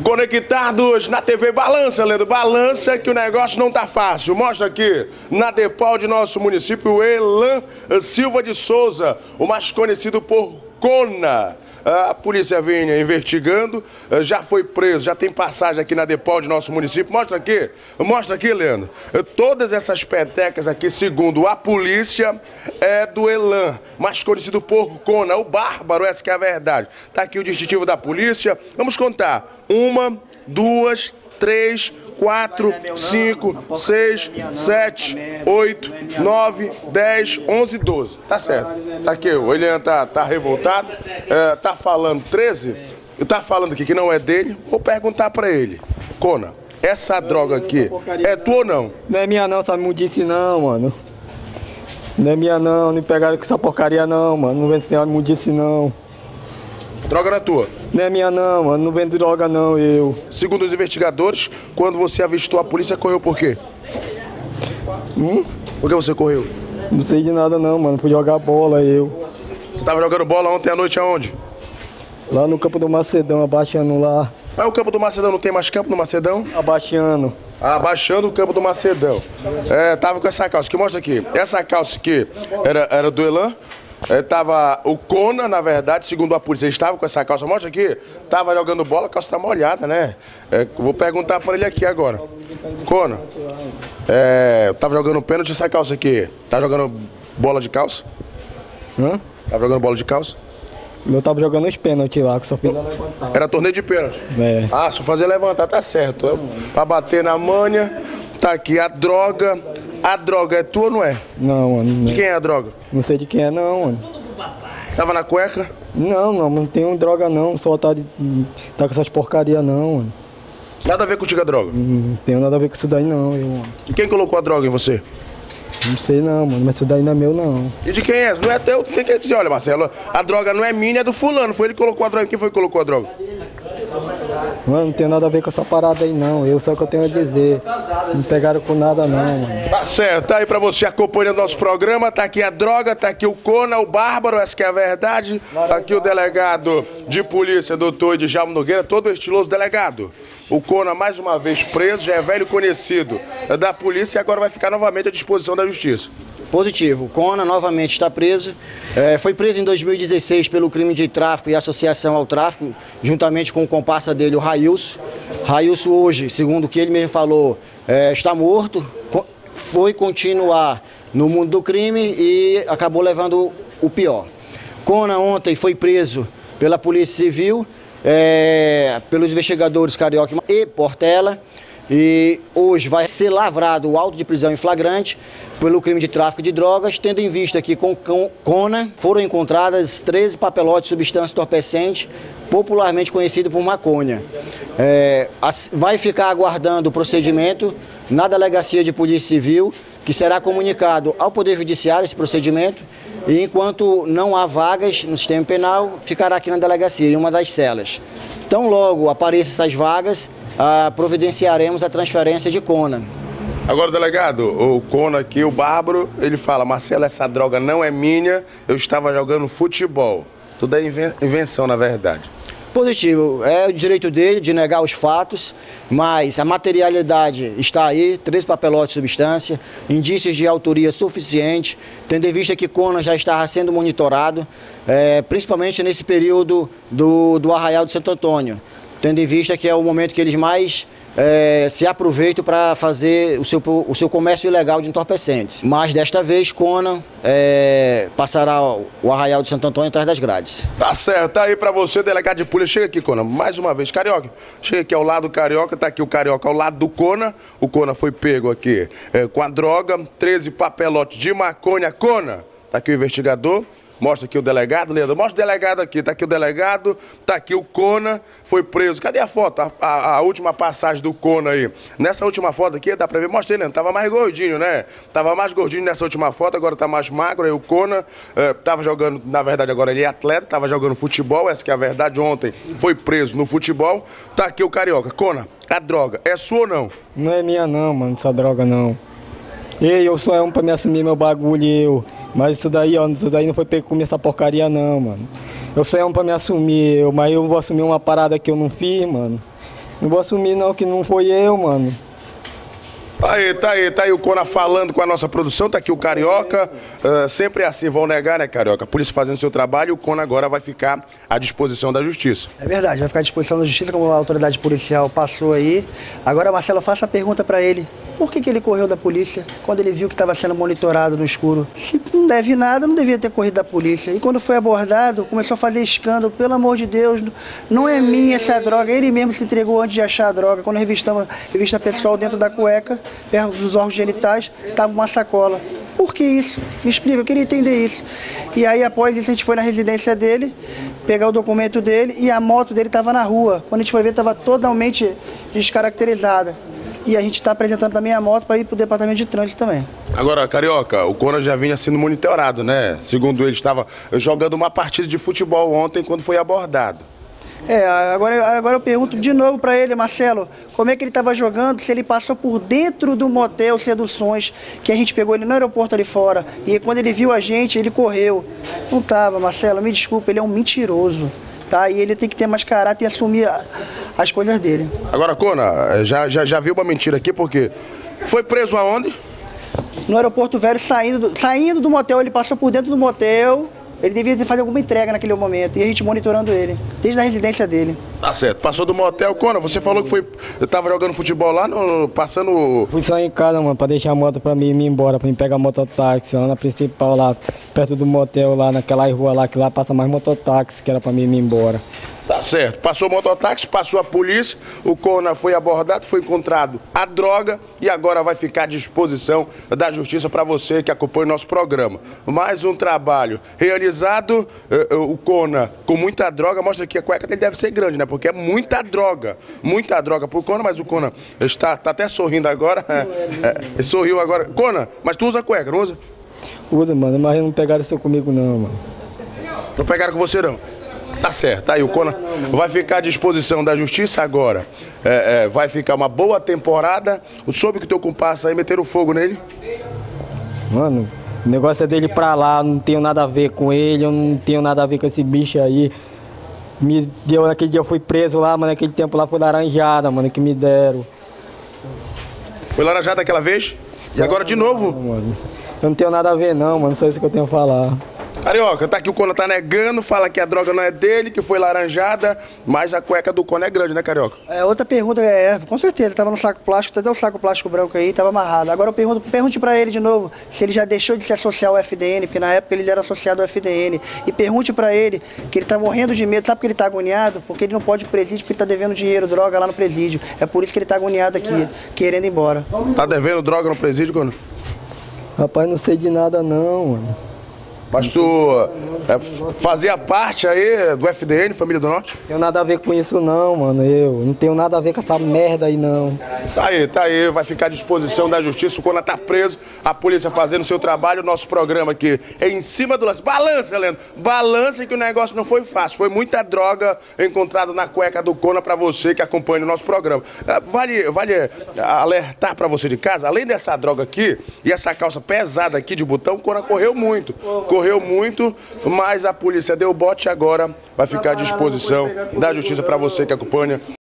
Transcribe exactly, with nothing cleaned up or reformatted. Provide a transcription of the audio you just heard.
Conectados na T V Balança, Leandro. Balança que o negócio não tá fácil. Mostra aqui, na DEPAL de nosso município, o Elan Silva de Souza, o mais conhecido por Cona. A polícia vinha investigando, já foi preso, já tem passagem aqui na DEPAL de nosso município. Mostra aqui, mostra aqui, Leandro. Todas essas petecas aqui, segundo a polícia, é do Elan, mais conhecido por Cona, o bárbaro, essa que é a verdade. Tá aqui o distintivo da polícia. Vamos contar. Uma, duas, três, quatro, cinco, seis, sete, oito, nove, dez, onze, doze. Tá certo. Tá aqui, o Elian tá, tá revoltado, é, tá falando treze, tá falando aqui que não é dele. Vou perguntar pra ele. Cona, essa droga aqui é tua ou não? Não é minha não, essa mundice não, mano. Não é minha não, não me pegaram com essa porcaria não, mano. Não vendo esse mundice não. Droga não é tua? Não é minha não, mano. Não vendo droga não, eu. Segundo os investigadores, quando você avistou a polícia, correu por quê? Hum? Por que você correu? Não sei de nada não, mano. Fui jogar bola, eu. Você tava jogando bola ontem à noite aonde? Lá no campo do Macedão, abaixando lá. Mas o campo do Macedão não tem mais campo no Macedão? Abaixando. Abaixando o campo do Macedão. É, tava com essa calça, que mostra aqui. Essa calça aqui era, era do Elan. É, tava o Cona, na verdade, segundo a polícia, ele estava com essa calça. Mostra aqui. Tava jogando bola, a calça tá molhada, né? É, vou perguntar para ele aqui agora. Cona, é, eu tava jogando pênalti, essa calça aqui. Tá jogando bola de calça? Hã? Tava jogando bola de calça? Eu tava jogando os pênaltis lá, que só fiz levantar. Era torneio de pênalti? É. Ah, só fazer levantar, tá certo. É, pra bater na manha, tá aqui a droga. A droga é tua ou não é? Não, mano. Não. De quem é a droga? Não sei de quem é não, mano. Tava na cueca? Não, não, não tem droga não. Só tá, de, tá com essas porcaria não, mano. Nada a ver contigo a droga? Não tem nada a ver com isso daí não, eu, mano. E quem colocou a droga em você? Não sei não, mano, mas isso daí não é meu não. E de quem é? Não é teu, tem que dizer, olha, Marcelo, a droga não é minha, é do fulano. Foi ele que colocou a droga. Quem foi que colocou a droga? Mano, não tem nada a ver com essa parada aí não. Eu só que eu tenho a dizer. Não pegaram com nada não, mano. Tá certo, tá aí pra você acompanhando nosso programa. Tá aqui a droga, tá aqui o Cona, o bárbaro, essa que é a verdade. Tá aqui o delegado de polícia, doutor Djalma Nogueira, todo estiloso delegado. O Cona, mais uma vez preso, já é velho conhecido da polícia e agora vai ficar novamente à disposição da justiça. Positivo. Cona novamente está preso. É, foi preso em dois mil e dezesseis pelo crime de tráfico e associação ao tráfico, juntamente com o comparsa dele, o Railson. Railson hoje, segundo o que ele mesmo falou, é, está morto. Foi continuar no mundo do crime e acabou levando o pior. Cona ontem foi preso pela Polícia Civil, é, pelos investigadores Carioca e Portela. E hoje vai ser lavrado o auto de prisão em flagrante pelo crime de tráfico de drogas, tendo em vista que com Cona foram encontradas treze papelotes de substância entorpecente, popularmente conhecido por maconha. É, vai ficar aguardando o procedimento na Delegacia de Polícia Civil, que será comunicado ao Poder Judiciário esse procedimento, e enquanto não há vagas no sistema penal, ficará aqui na delegacia, em uma das celas. Tão logo apareçam essas vagas, ah, providenciaremos a transferência de Cona. Agora, delegado, o Cona aqui, o bárbaro, ele fala: Marcelo, essa droga não é minha, eu estava jogando futebol. Tudo é invenção, na verdade. Positivo, é o direito dele de negar os fatos, mas a materialidade está aí, três papelotes de substância, indícios de autoria suficiente, tendo em vista que Cona já estava sendo monitorado, é, principalmente nesse período do, do Arraial de Santo Antônio, tendo em vista que é o momento que eles mais é, se aproveitam para fazer o seu, o seu comércio ilegal de entorpecentes. Mas desta vez, Cona é, passará o Arraial de Santo Antônio atrás das grades. Tá certo, tá aí pra você, delegado de polícia. Chega aqui, Cona, mais uma vez. Carioca, chega aqui ao lado do Carioca, tá aqui o Carioca ao lado do Cona. O Cona foi pego aqui é, com a droga, treze papelotes de maconha. Cona, tá aqui o investigador. Mostra aqui o delegado, Leandro. Mostra o delegado aqui. Tá aqui o delegado, tá aqui o Cona, foi preso. Cadê a foto? A, a, a última passagem do Cona aí. Nessa última foto aqui, dá pra ver. Mostra aí, Leandro. Tava mais gordinho, né? Tava mais gordinho nessa última foto, agora tá mais magro. Aí o Cona é, tava jogando, na verdade, agora ele é atleta, tava jogando futebol. Essa que é a verdade. Ontem foi preso no futebol. Tá aqui o Carioca. Cona, a droga é sua ou não? Não é minha não, mano, essa droga não. Ei, eu sou um pra me assumir meu bagulho, eu. Mas isso daí, ó, isso daí não foi pego comer essa porcaria não, mano. Eu sou um pra me assumir, eu, mas eu vou assumir uma parada que eu não fiz, mano. Não vou assumir não, que não foi eu, mano. Tá aí, tá aí, tá aí o Cona falando com a nossa produção, tá aqui o Carioca, uh, sempre é assim, vão negar, né, Carioca? A polícia fazendo seu trabalho e o Cona agora vai ficar à disposição da justiça. É verdade, vai ficar à disposição da justiça, como a autoridade policial passou aí. Agora, Marcelo, faça a pergunta pra ele. Por que que ele correu da polícia quando ele viu que estava sendo monitorado no escuro? Se não deve nada, não devia ter corrido da polícia. E quando foi abordado, começou a fazer escândalo. Pelo amor de Deus, não é minha essa droga. Ele mesmo se entregou antes de achar a droga. Quando revistamos, revista pessoal dentro da cueca, perto dos órgãos genitais, estava uma sacola. Por que isso? Me explica, eu queria entender isso. E aí, após isso, a gente foi na residência dele, pegar o documento dele e a moto dele estava na rua. Quando a gente foi ver, estava totalmente descaracterizada. E a gente está apresentando também a moto para ir para o departamento de trânsito também. Agora, Carioca, o Cona já vinha sendo monitorado, né? Segundo ele, estava jogando uma partida de futebol ontem quando foi abordado. É, agora, agora eu pergunto de novo para ele, Marcelo, como é que ele estava jogando, se ele passou por dentro do motel Seduções, que a gente pegou ele no aeroporto ali fora, e quando ele viu a gente, ele correu. Não estava, Marcelo, me desculpa, ele é um mentiroso. Tá? E ele tem que ter mais caráter e assumir as coisas dele. Agora, Cona, já, já, já viu uma mentira aqui, porque foi preso aonde? No aeroporto velho, saindo do, saindo do motel, ele passou por dentro do motel, ele devia fazer alguma entrega naquele momento, e a gente monitorando ele, desde a residência dele. Tá certo, passou do motel. Cona, você falou que foi, tava jogando futebol lá, no, passando... Fui só em casa, mano, pra deixar a moto pra mim ir embora, pra mim pegar mototáxi lá na principal, lá perto do motel, lá naquela rua lá, que lá passa mais mototáxi, que era pra mim ir embora. Tá certo, passou o mototáxi, passou a polícia, o Cona foi abordado, foi encontrado a droga e agora vai ficar à disposição da justiça para você que acompanha o nosso programa. Mais um trabalho realizado, uh, uh, o Cona com muita droga, mostra que a cueca dele deve ser grande, né? Porque é muita droga, muita droga pro Cona, mas o Cona está, tá até sorrindo agora, é, é, sorriu agora. Cona, mas tu usa cueca, não usa? Usa, mano, mas não pegaram isso comigo não, mano. Não pegaram com você não? Tá certo, tá aí o Cona vai ficar à disposição da justiça agora. É, é, vai ficar uma boa temporada. Soube que o teu comparsa aí meteram fogo nele? Mano, o negócio é dele pra lá, não tenho nada a ver com ele, eu não tenho nada a ver com esse bicho aí. Me deu, naquele dia eu fui preso lá, mas naquele tempo lá foi laranjada, mano, que me deram. Foi laranjada aquela vez? E agora de novo? Não, mano. Eu não tenho nada a ver não, mano, só isso que eu tenho a falar. Carioca, tá aqui o Cona tá negando, fala que a droga não é dele, que foi laranjada, mas a cueca do Cona é grande, né, Carioca? É, outra pergunta é, com certeza, tava no saco plástico, até o saco plástico branco aí, tava amarrado. Agora eu pergunto, pergunte pra ele de novo se ele já deixou de se associar ao F D N, porque na época ele era associado ao F D N. E pergunte pra ele que ele tá morrendo de medo, sabe por que ele tá agoniado? Porque ele não pode ir pro presídio, porque ele tá devendo dinheiro, droga lá no presídio. É por isso que ele tá agoniado aqui, querendo ir embora. Tá devendo droga no presídio, Cona? Rapaz, não sei de nada não, mano. Mas tu é, fazia parte aí do F D N, Família do Norte? Não tenho nada a ver com isso não, mano, eu não tenho nada a ver com essa merda aí não. Tá aí, tá aí, vai ficar à disposição da justiça, o Cona tá preso, a polícia fazendo o seu trabalho, o nosso programa aqui é em cima do lance. Balança, Leandro, balança que o negócio não foi fácil, foi muita droga encontrada na cueca do Cona pra você que acompanha o nosso programa. Vale, vale alertar pra você de casa, além dessa droga aqui e essa calça pesada aqui de botão, o Cona correu muito. Correu muito, mas a polícia deu bote e agora vai ficar à disposição da justiça para você que acompanha